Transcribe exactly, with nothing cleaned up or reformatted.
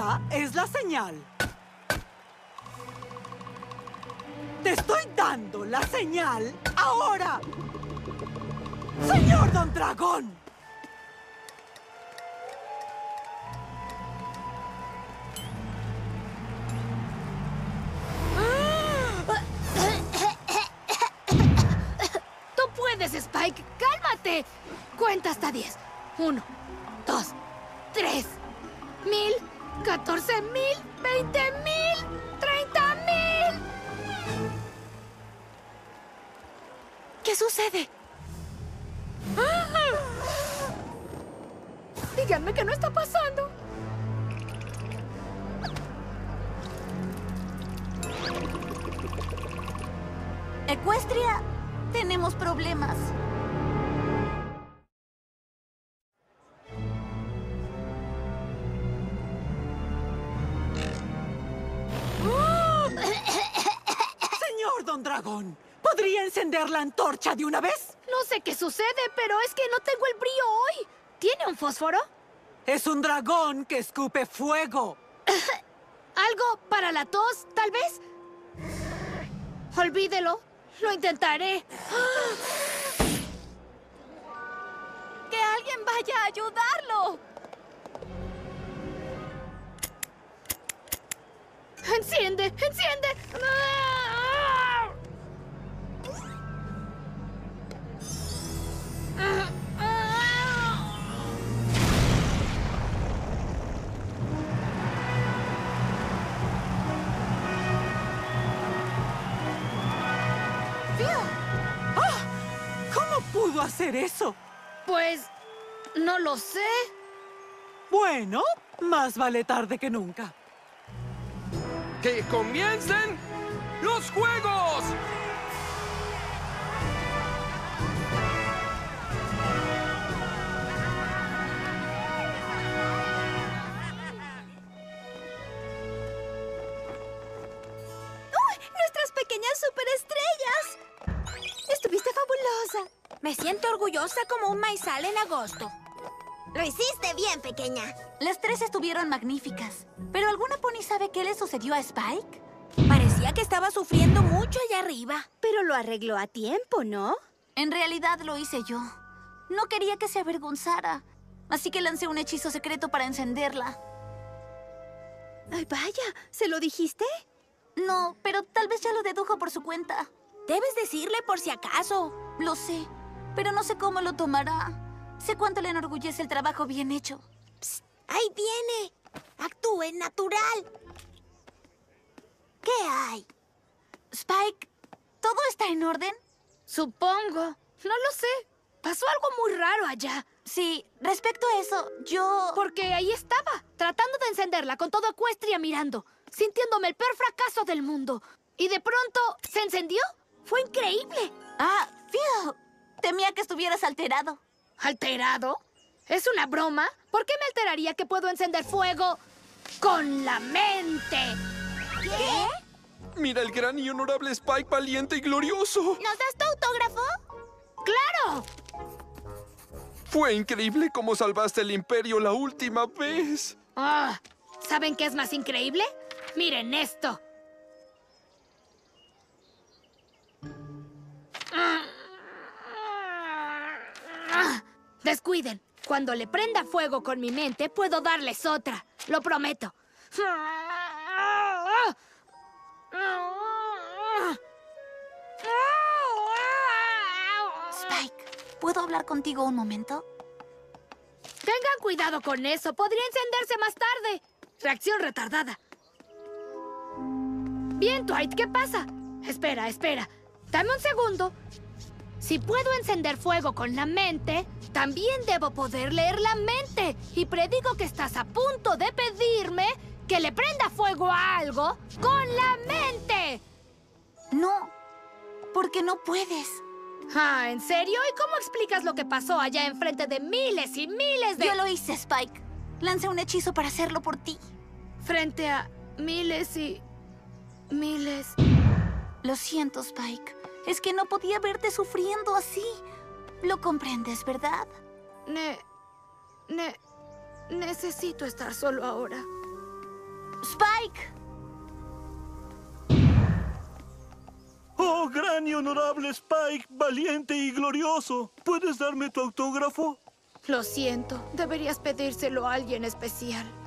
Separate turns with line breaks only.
Esta es la señal. Te estoy dando la señal ahora. ¡Señor Don Dragón!
¡Tú puedes, Spike! ¡Cálmate! Cuenta hasta diez. Uno, dos, tres, mil, catorce mil, veinte mil, treinta mil. ¿Qué sucede? Díganme que no está pasando.
Equestria, tenemos problemas.
Señor Don Dragón, ¿podría encender la antorcha de una vez?
No sé qué sucede, pero es que no tengo el brillo hoy. ¿Tiene un fósforo?
Es un dragón que escupe fuego.
¿Algo para la tos, tal vez? Olvídelo. Lo intentaré.
¡Que alguien vaya a ayudarlo!
¡Enciende! ¡Enciende!
¿Cómo pudo hacer eso?
Pues... no lo sé.
Bueno, más vale tarde que nunca.
¡Que comiencen los juegos!
¡Nuestras pequeñas superestrellas! Estuviste fabulosa.
Me siento orgullosa como un maizal en agosto. Lo hiciste bien, pequeña.
Las tres estuvieron magníficas. ¿Pero alguna pony sabe qué le sucedió a Spike?
Parecía que estaba sufriendo mucho allá arriba.
Pero lo arregló a tiempo, ¿no?
En realidad lo hice yo. No quería que se avergonzara. Así que lancé un hechizo secreto para encenderla.
Ay, vaya, ¿se lo dijiste?
No, pero tal vez ya lo dedujo por su cuenta.
Debes decirle por si acaso.
Lo sé, pero no sé cómo lo tomará. Sé cuánto le enorgullece el trabajo bien hecho.
Psst, ahí viene. Actúe natural. ¿Qué hay?
Spike, ¿todo está en orden?
Supongo. No lo sé. Pasó algo muy raro allá.
Sí, respecto a eso, yo...
Porque ahí estaba, tratando de encenderla con todo Equestria mirando, sintiéndome el peor fracaso del mundo. Y de pronto, ¿se encendió? ¡Fue increíble!
Ah, Phil, temía que estuvieras alterado.
¿Alterado? ¿Es una broma? ¿Por qué me alteraría que puedo encender fuego con la mente?
¿Qué?
Mira el gran y honorable Spike valiente y glorioso.
¿Nos das tu autógrafo?
¡Claro!
Fue increíble cómo salvaste el imperio la última vez.
Ah, ¿saben qué es más increíble? Miren esto. Descuiden. Cuando le prenda fuego con mi mente, puedo darles otra. Lo prometo.
Spike, ¿puedo hablar contigo un momento?
Tengan cuidado con eso. Podría encenderse más tarde. Reacción retardada. Bien, Dwight, ¿qué pasa? Espera, espera. Dame un segundo. Si puedo encender fuego con la mente, también debo poder leer la mente. Y predigo que estás a punto de pedirme que le prenda fuego a algo con la mente.
No, porque no puedes.
Ah, ¿en serio? ¿Y cómo explicas lo que pasó allá enfrente de miles y miles de...
Yo lo hice, Spike. Lancé un hechizo para hacerlo por ti.
Frente a miles y... miles...
Lo siento, Spike. Es que no podía verte sufriendo así. Lo comprendes, ¿verdad?
Ne... Ne... Necesito estar solo ahora.
Spike.
Oh, gran y honorable Spike, valiente y glorioso. ¿Puedes darme tu autógrafo?
Lo siento, deberías pedírselo a alguien especial.